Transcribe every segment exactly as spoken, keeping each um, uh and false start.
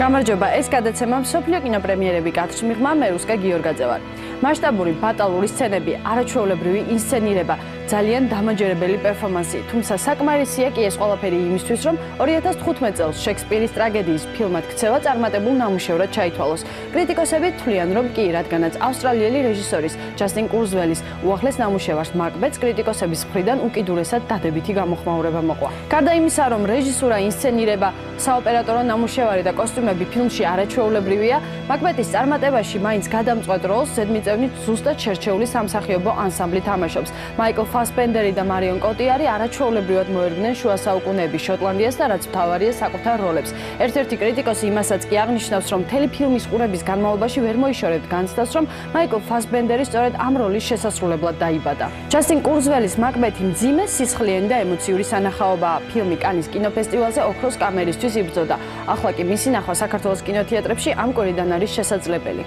გამარჯობა, ეს გადაცემა მსოფლიო კინოპრემიერები კადრში მიღმა მე რუსკა გიორგაძე ვარ. მასშტაბური ბატალური სცენები, არაჩვეულებრივი ინსცენირება, ძალიან დამაჯერებელი პერფორმანსი, თუმცა საკმარისია კი ეს ყველაფერი იმისთვის, რომ ორი ათას თხუთმეტ წელს შექსპირის ტრაგედიის ფილმად ქცევა წარმატებულ ნამუშევრად ჩაითვალოს. კრიტიკოსები თვლიან, რომ კი, რადგანაც ავსტრალიელი რეჟისორის ჯასტინ კურზველის უახლეს ნამუშევარს მაკბეტს კრიტიკოსების მხრიდან უკიდურესად დადებითი გამოხმაურება მოყვა. გარდა იმისა, რომ რეჟისურა, ინსცენირება, საოპერატორო ნამუშევარი და კოსტიუმები ფილმში არაჩვეულებრივია, მაკბეტის წარმატებაში მაინც გადამწყვეტ როლს ზედმიწევნით ზუსტად შერჩეული სამსახიობო ანსამბლი თამაშობს. მაიკლ ფასბენდერი და მარიონ კოტიარი არაჩვეულებრივად მოერგნენ შუა საუკუნეების შოტლანდიას და რაც მთავარია საკუთარ როლებს. ერთ-ერთი კრიტიკოსი იმასაც კი აღნიშნავს, რომ მთელი ფილმის ყურების განმავლობაში ვერ მოიშორებთ განცდას, რომ მაიკლ ფასბენდერი სწორედ ამ როლის შესასრულებლად დაიბადა. ჯასტინ კურზველის მაკბეთი მძიმე, სისხლიანი და ემოციური სანახაობაა. ფილმი კანის კინოფესტივალზე ოქროს კამერისთვის იბრძოდა. ახლა კი მისი ნახვა საქართველოს კინოთეატრებში ამ კვირიდან არის შესაძლებელი.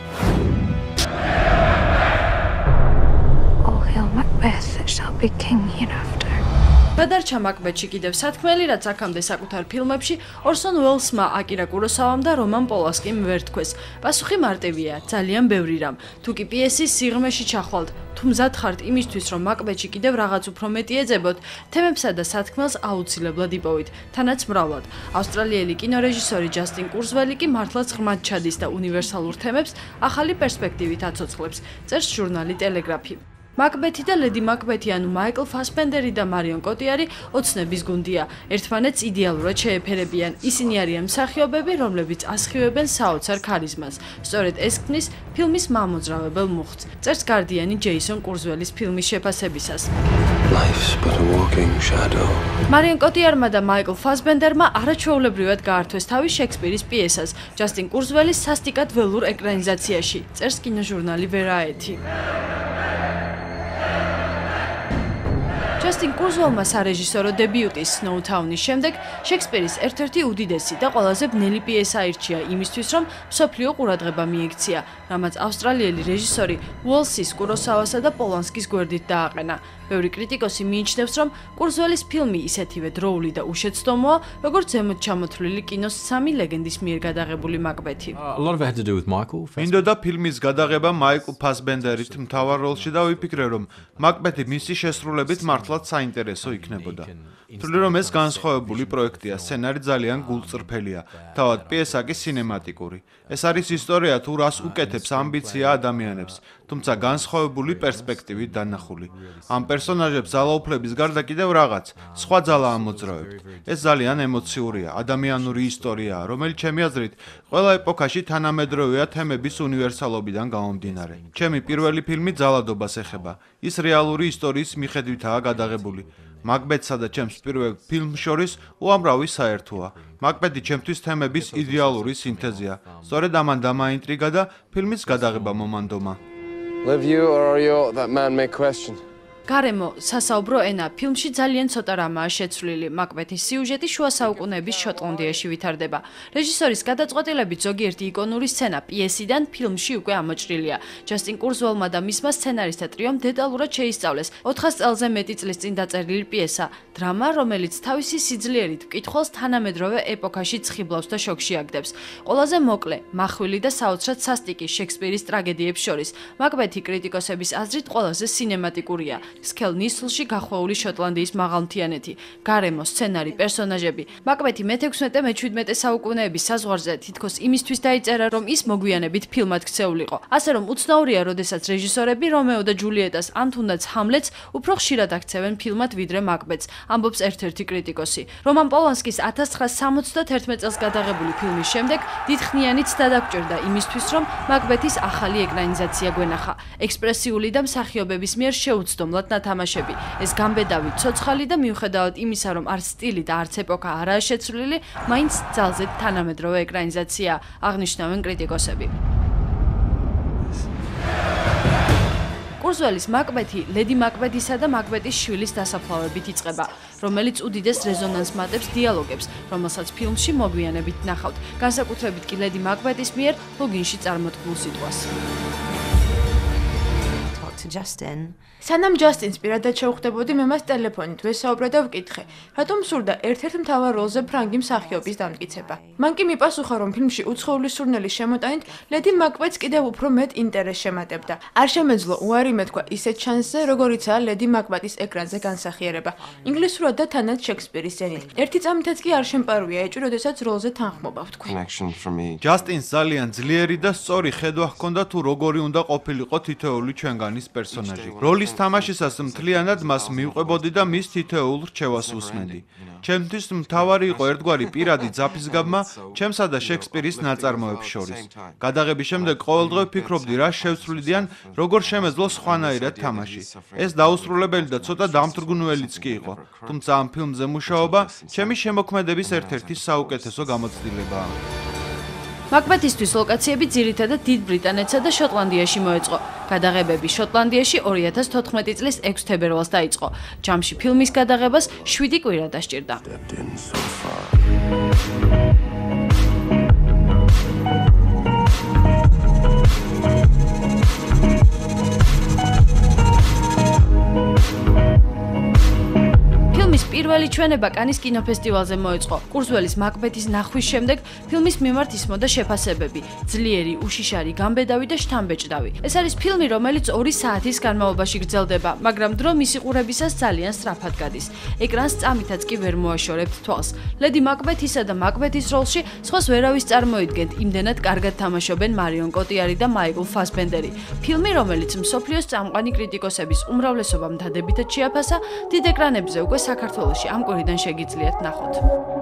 Macbeth shall be king hereafter. გადარჩა მაკბეტში კიდევ სათქმელი, რაც აქამდე საკუთარ ფილმებში ორსონ უელსმა, აკირა კუროსავამ და რომან პოლანსკიმ ვერ თქვეს. პასუხი მარტივია, ძალიან ბევრი რამ. თუ კი პიესის სიღრმეში ჩახვალთ, თუ მზად ხართ იმისთვის, რომ მაკბეტში კიდევ რაღაც უფრო მეტი ეძებოთ, თემებსა და სათქმელს აუცილებლად იპოვით, თანაც მრავლად. ავსტრალიელი კინორეჟისორი ჯასტინ კურზველი კი მართლაც ღრმად ჩადის და უნივერსალურ თემებს ახალი პერსპექტივით აცოცხლებს, წერს ჟურნალი ტელეგრაფი. მაკბეთი და ლედი მაკბეთი, ანუ მაიკლ ფასბენდერი და მარიონ კოტიარი ოცნების გუნდია. ერთმანეთს იდეალურად შეეფერებიან. ისინი არიან მსახიობები, რომლებიც ასხივებენ საოცარ ქარიზმას. სწორედ ეს ქმნის ფილმის მამოძრავებელ მუხტს. წერს გარდიანი ჯეისონ კურზველის ფილმის შეფასებისას. მარიონ კოტიარმა და მაიკლ ფასბენდერმა არაჩვეულებრივად გაართვეს თავი შექსპირის პიესას, ჯასტინ კურზველის სასტიკად ველურ ეკრანიზაციაში, წერს კინოჟურნალი ვერაეთი. ჯასტინ კურზველმა სარეჟისორო დებიუტის სნოუთაუნის შემდეგ შექსპირის ერთ-ერთი უდიდესი და ყველაზე ბნელი პიესა აირჩია იმისთვის, რომ მსოფლიო ყურადღება მიექცია, რამაც ავსტრალიელი რეჟისორი უელსის, კუროსავასა და პოლანსკის გვერდით დააყენა. ბევრი კრიტიკოსი მიიჩნევს, რომ კურზველის ფილმი ისეთივე დროული და უშეცდომოა, როგორც ზემოთ ჩამოთვლილი კინოს სამი ლეგენდის მიერ გადაღებული მაკბეთი. მინდოდა ფილმის გადაღება მაიკლ ფასბენდერით მთავარ როლში და ვიფიქრე, რომ მაკბეთი მისი შესრულებით მართლაც საინტერესო იქნებოდა. თვლი, რომ ეს განსხვავებული პროექტია, სცენარი ძალიან გულწრფელია, თავად პიესა კი სინემატიკური. ეს არის ისტორია თუ რას უკეთებს ამბიცია ადამიანებს, თუმცა განსხვავებული პერსპექტივით დანახული. ამ პერსონაჟებს ძალაუფლების გარდა კიდევ რაღაც სხვა ძალა ამოძრავებთ. ეს ძალიან ემოციურია, ადამიანური ისტორიაა, რომელიც ჩემი აზრით ყველა ეპოქაში თანამედროვეა თემების უნივერსალობიდან გამომდინარე. ჩემი პირველი ფილმი ძალადობას ეხება. ის რეალური ისტორიის მიხედვითაა გადაღებული. მაკბეთსა და ჩემს პირველ ფილმს შორის უამრავი საერთოა. მაკბეთი ჩემთვის თემების იდეალური სინთეზია. სწორედ ამან დამაინტრიგა და ფილმის გადაღება მომანდომა. Live you or are you that man may question? გარემო, სასაუბრო ენა, ფილმში ძალიან ცოტა რამაა შეცვლილი. მაკბეთის სიუჟეტი შუა საუკუნეების შოტლანდიაში ვითარდება. რეჟისორის გადაწყვეტილებით ზოგიერთი იკონური სცენა პიესიდან ფილმში უკვე ამოჭრილია. ჯასტინ კურზველმა და მისმა სცენარისტთა ტრიომ დეტალურად შეისწავლეს ოთხას წელზე მეტი წლის წინ დაწერილი პიესა, დრამა, რომელიც თავისი სიძლიერით მკითხველს თანამედროვე ეპოქაში ცხიბლავს და შოკში აგდებს. ყველაზე მოკლე, მახვილი და საოცრად სასტიკი შექსპირის ტრაგედიებს შორის, მაკბეთი კრიტიკოსების აზრით ყველაზე სინემატიკურია. სქელ ნისლში გახვეული შოტლანდიის მაღალმთიანეთი, გარემო, სცენარი, პერსონაჟები. მაკბეთი მე-ექვსმეტე მე-შვიდმეტე საუკუნეების საზღვარზე თითქოს იმისთვის დაიწერა, რომ ის მოგვიანებით ფილმად ქცეულიყო. ასე რომ უცნაურია, როდესაც რეჟისორები რომეო და ჯულიეტას ან თუნდაც ჰამლეტს უფრო ხშირად აქცევენ ფილმად ვიდრე მაკბეთს, ამბობს ერთ-ერთი კრიტიკოსი. რომან პოლანსკის ათას ცხრაასა სამოცდათერთმეტ წელს გადაღებული ფილმის შემდეგ დიდხნიანიც დადაგჭირდა იმისთვის, რომ მაკბეთის ახალი ეკრანიზაცია გვენახა. ექსპრესიული და მსახიობების მიერ შეუცდომლად ნათამაშები. ეს გამბედავი, ცოცხალი და მიუხედავად იმისა, რომ არც სტილი და არც ეპოქა არაა შეცვლილი, მაინც ძალზედ თანამედროვე ეკრანიზაცია, აღნიშნავენ კრიტიკოსები. კურზველის მაკბეთი ლედი მაკბეთისა და მაკბეთის შვილის დასაფლავებით იწყება, რომელიც უდიდეს რეზონანსს მატებს დიალოგებს, რომელსაც ფილმში მოგვიანებით ნახავთ, განსაკუთრებით კი ლედი მაკბეთის მიერ ლოგინში წარმოთქმულ სიტყვას. to Justin. სანამ ჯასტინს პირადად შევხვდებოდი, მე მას ტელეფონით ვესაუბრე და ვკითხე, რატომ სურდა ერთ-ერთ მთავარ როლზე ფრანგი მსახიობის დამტკიცება. მან კი მიპასუხა, რომ ფილმში უცხოური სურნელის შემოტანით ლედი მაკბეტს კიდევ უფრო მეტ ინტერესს შემატებდა. არ შემეძლო უარი მეთქვა ისეთ შანსზე, როგორიცაა ლედი მაკბეტის ეკრანზე განსახიერება. ინგლისურად და თანაც შექსპირის ენით. ერთი წამითაც კი არ შემპარვია ეჭვი, როდესაც როლზე თანხმობა ვთქვი. ჯასტინს ძალიან ძლიერი და სწორი ხედვა ჰქონდა თუ როგორი უნდა ყოფილიყო თითოეული ჩვენგანის პერსონაჟი. როლის თამაშისას მთლიანად მას მივყვებოდი და მის თითოეულ რჩევას უსმენდი. ჩემთვის მთავარი იყო ერთგვარი პირადი ძაფისგაბმა ჩემსა და შექსპირის ნაწარმოებს შორის. გადაღების შემდეგ ყოველდღე ვფიქრობდი, რა შევცვლიდიან, როგორ შემეძლო სხვანაირად თამაში. ეს დაუსრულებელი და ცოტა დამთრგუნველიც კი იყო. თუმცა ამ ფილმზე მუშაობა ჩემი შემოქმედების ერთ-ერთი საუკეთესო გამოცდილებაა. მაკბეთისთვის ლოკაციები ძირითადად დიდ ბრიტანეთსა და შოტლანდიაში მოეწყო. გადაღებები შოტლანდიაში ორი ათას თოთხმეტი წლის ექვსი თებერვალს დაიწყო. ჯამში ფილმის გადაღებას შვიდი კვირა დასჭირდა. პირველი ჩვენება კანის კინოფესტივალზე მოეწყო. კურზველის მაკბეთის ნახვის შემდეგ ფილმის მიმართ ისმოდა შეფასებები: ძლიერი, უშიშარი, გამბედავი და შთამბეჭდავი. ეს არის ფილმი, რომელიც ორი საათის განმავლობაში გრძელდება, მაგრამ დრო მისი ყურებისას ძალიან სწრაფად გადის. ეკრანს წამითაც კი ვერ მოაშორებთ თვალს. ლედი მაკბეთისა და მაკბეთის როლში სხვას ვერავის წარმოიდგენთ, იმდენად კარგად თამაშობენ მარიონ კოტიარი და მაიკლ ფასბენდერი. ფილმი, რომელიც მსოფლიოს წამყვანი კრიტიკოსების უმრავლესობამ დადებითად შეაფასა, დიდ ეკრანებზე უკვე საქართველოში ამ კვირიდან შეგიძლიათ ნახოთ.